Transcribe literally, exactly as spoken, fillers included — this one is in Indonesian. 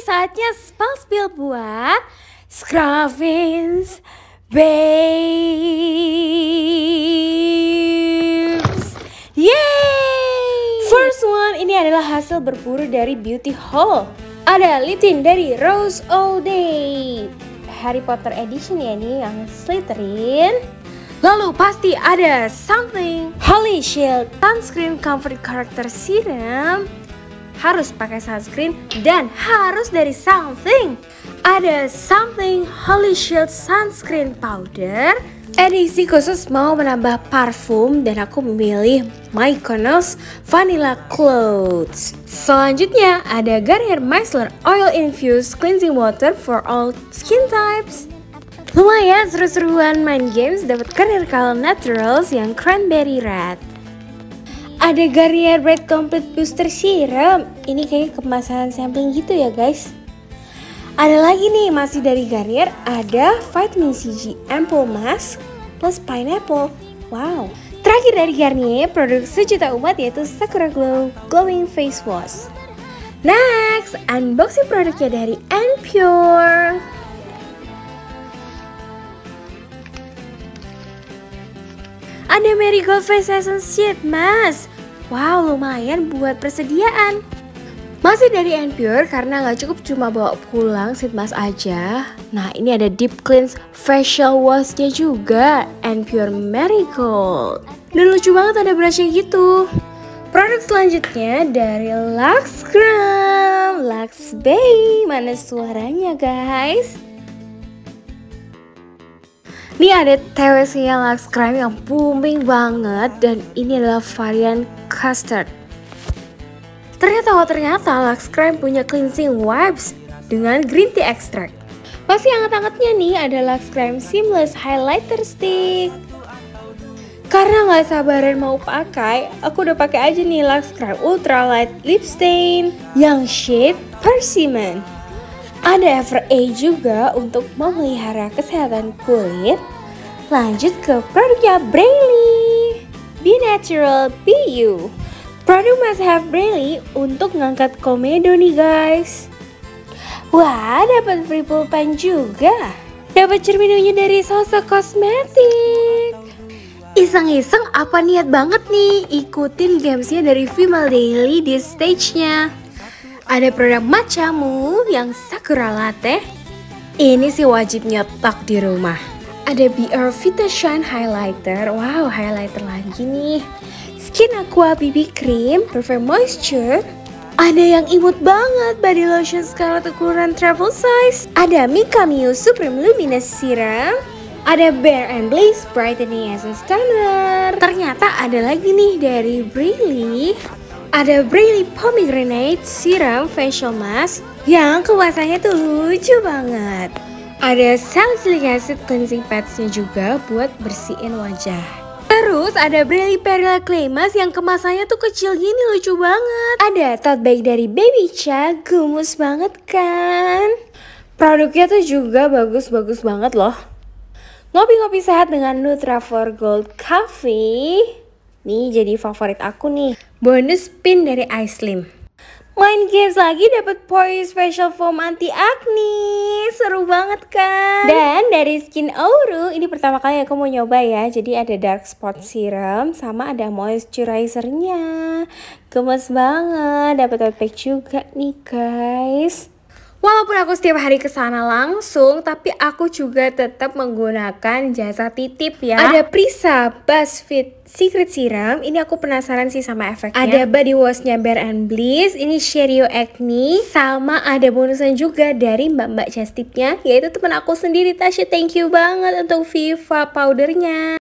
saatnya spell spill buat Scruffins Babes. Yeay! First one, ini adalah hasil berburu dari Beauty Haul. Ada lip tint dari Rose All Day, Harry Potter edition ya, ini yang Slytherin. Lalu pasti ada Something Holy Shield Sunscreen Comfort Character Serum. Harus pakai sunscreen dan harus dari Something. Ada Something Holy Shield Sunscreen Powder, edisi khusus mau menambah parfum, dan aku memilih Mykonos Vanilla Clothes. Selanjutnya ada Garnier Micellar Oil Infused Cleansing Water for all skin types. Lumayan seru-seruan main games, dapat Garnier Color Naturals yang Cranberry Red. Ada Garnier Red Complete Booster Serum. Ini kayak kemasan sampling gitu ya guys. Ada lagi nih masih dari Garnier, ada Vitamin C G Ampoule Mask plus Pineapple. Wow. Terakhir dari Garnier, produk sejuta umat yaitu Sakura Glow Glowing Face Wash. Next, unboxing produknya dari Anpure. Ada Marigold Face Essence Sheet Mask. Wow, lumayan buat persediaan. Masih dari Anpure karena nggak cukup cuma bawa pulang sheet mask aja. Nah, ini ada Deep Cleanse Facial Wash-nya juga, Anpure Marigold. Dan lucu banget ada brushnya gitu. Produk selanjutnya dari Lux Gram, Lux Bay. Mana suaranya guys? Ini ada T W C-nya Lux Crime yang booming banget, dan ini adalah varian custard. Ternyata oh ternyata Lux Crime punya cleansing wipes dengan green tea extract. Masih hangat-hangatnya nih ada Lux Crime Seamless Highlighter Stick. Karena nggak sabaran mau pakai, aku udah pakai aja nih Lux Crime Ultra Light Lip Stain yang shade Persimmon. Ada Ever A juga untuk memelihara kesehatan kulit. Lanjut ke produknya Braylee, Be Natural Be You. Produk Must Have Braylee untuk ngangkat komedo nih guys. Wah, dapat free pulpen juga. Dapat cerminnya dari Salsa Kosmetik. Iseng-iseng apa niat banget nih ikutin gamesnya dari Female Daily di stage-nya. Ada produk matchamu yang Sakura Latte. Ini sih wajib nyetok di rumah. Ada B R Vita Shine Highlighter. Wow, highlighter lagi nih. Skin Aqua B B Cream Perfect Moisture. Ada yang imut banget, body lotion Scarlett ukuran travel size. Ada Mikami Supreme Luminous Serum. Ada Bare and Blaze Brightening Essence Toner. Ternyata ada lagi nih dari Braylee. Ada Braylee Pomegranate Serum Facial Mask yang kemasannya tuh lucu banget. Ada Salicylic Acid Cleansing Pads-nya juga buat bersihin wajah. Terus ada Braylee Perilla Clay Mask yang kemasannya tuh kecil gini, lucu banget. Ada tote bag dari Baby Cha, gemes banget kan. Produknya tuh juga bagus-bagus banget loh. Ngopi-ngopi sehat dengan Nutrafol Gold Coffee. Nih jadi favorit aku nih. Bonus pin dari iSlim. Main games lagi dapat Poise Facial Foam Anti Acne. Seru banget kan? Dan dari Skin Auru, ini pertama kali aku mau nyoba ya. Jadi ada Dark Spot Serum sama ada moisturizer-nya. Gemes banget. Dapat tote bag juga nih guys. Walaupun aku setiap hari ke sana langsung, tapi aku juga tetap menggunakan jasa titip ya. Ada Prisa BuzzFit Secret Serum, ini aku penasaran sih sama efeknya. Ada body washnya Bare and Bliss, ini Sherio Acne. Sama ada bonusan juga dari mbak-mbak just tipnya, yaitu teman aku sendiri Tasya. Thank you banget untuk Viva powdernya.